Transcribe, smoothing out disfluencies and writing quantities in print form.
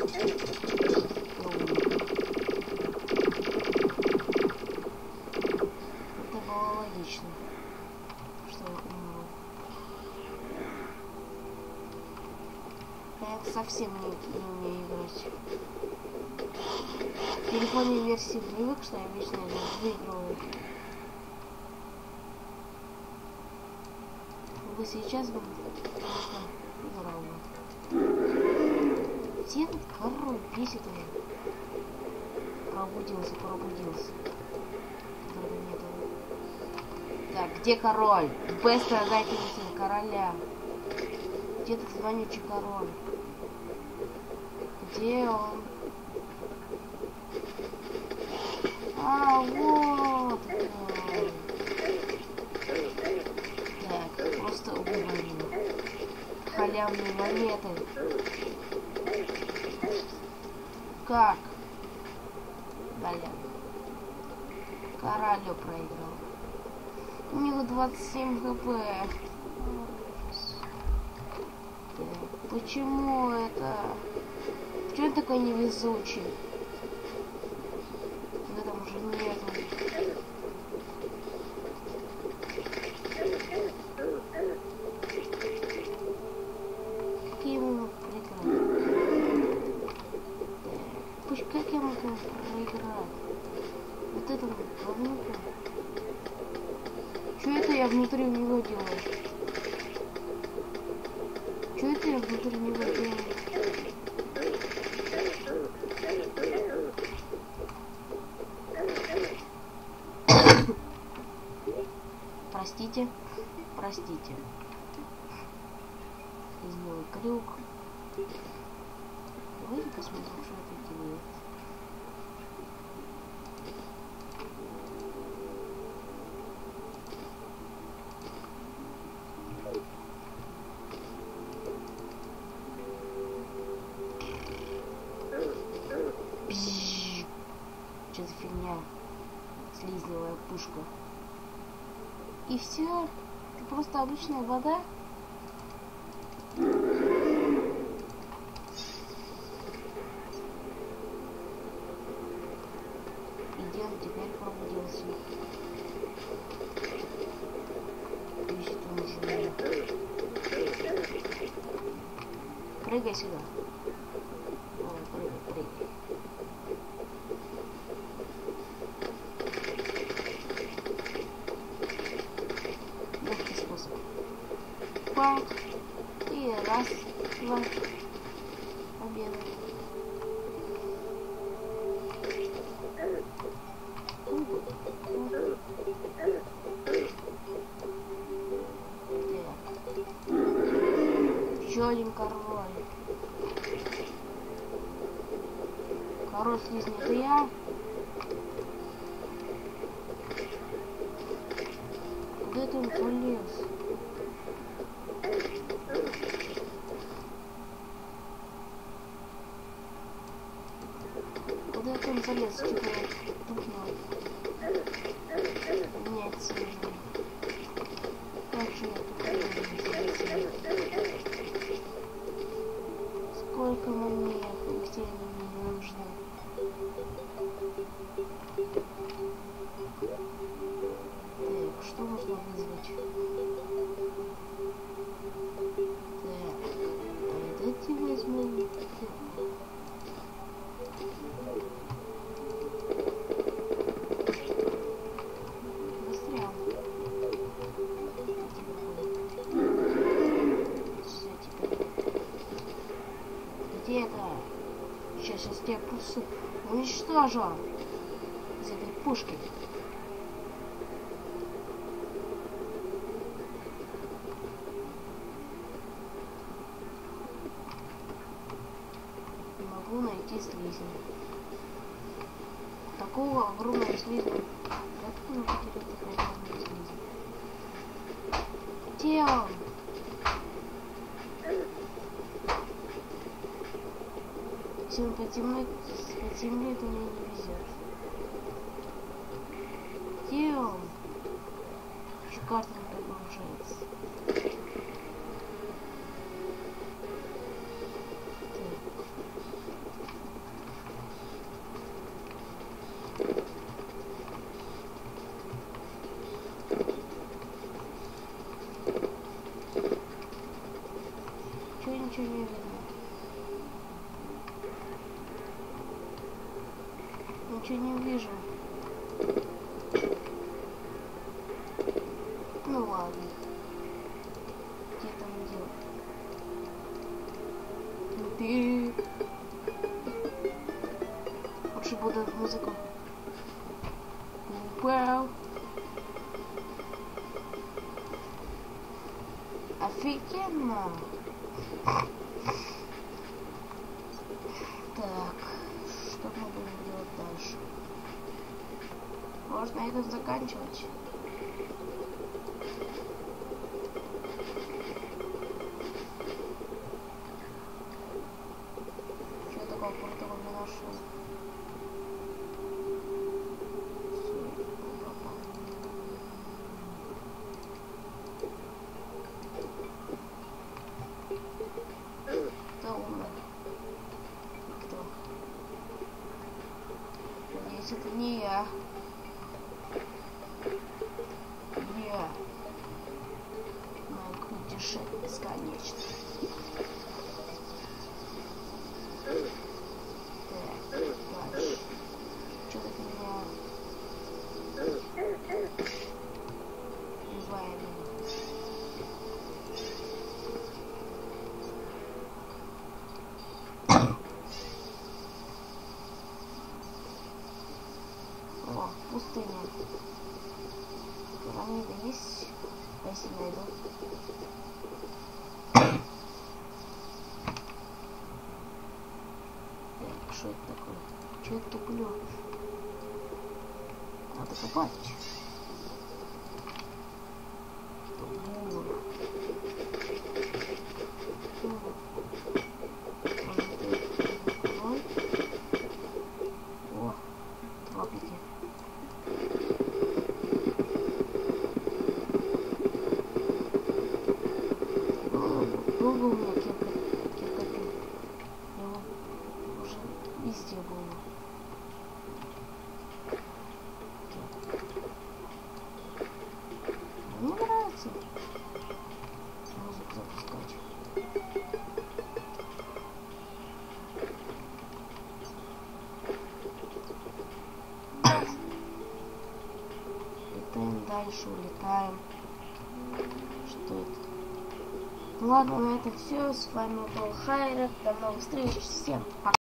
Это было логично, что я умру. Я совсем не умею играть. В телефонной версии привык, что я вечно выигрываю. Вы сейчас бы здорово. Где этот король? Бесит уже. Пробудился. Нету. Так, где король? Быстро дайте мне короля. Где этот звонючий король? Где он? А, вот он. Так, просто убиваем. Халявные монеты. Как? Бля. Королю проиграл. У него 27 хп. Почему это? Почему он такой невезучий? Да там уже нету. Как я ему проиграть? Как я могу проиграть? Вот этому говнюку. Что это я внутри него делаю? Что это я внутри него делаю? Простите. Сделаю крюк. Давайте посмотрим, что это делает. Что за фигня? Слизневая пушка. И все. Это просто обычная вода. И где он теперь пробудился? Ищет он уже. Прыгай сюда. Ой, прыгай. Легкий способ. Пак. И раз, два. Победа. Еще один король. Король слизни, это я. Куда это он полез? Куда это он залез? Типа тухнул. Нет, сильно. Как же я тут сколько монет? Где они мне нужны? Так, что можно вызвать? Так, эти возьмем. Застрял. Все, теперь. Где это? Сейчас я просто уничтожу из этой пушки. Не могу найти слизня. Такого огромного слизня. Как можно потерять такого огромного слизня? Где он? Если он под землей, то мне не везет. Где он? Еще карта не продолжается. ничего не вижу. Ну ладно. Где там дело? Ты... Лучше буду музыку. Вау. Офигенно. Так, что мы будем делать дальше? Можно это заканчивать. Что такого крутого не нашел? Кто умер? Кто? Надеюсь, это не я. Мое путешествие бесконечно. Так, дальше. Что-то меня... Называем его. О, пустыня. Пирамида есть? Если найду. Так, что это такое? Что это туплю? Надо копать. О, тропики. Был бы у меня киркопил. Его уже везде было. Мне нравится музыку запускать. Летаем дальше, улетаем. Что это? Ладно, на этом все. С вами был Хайрек. До новых встреч. Всем пока.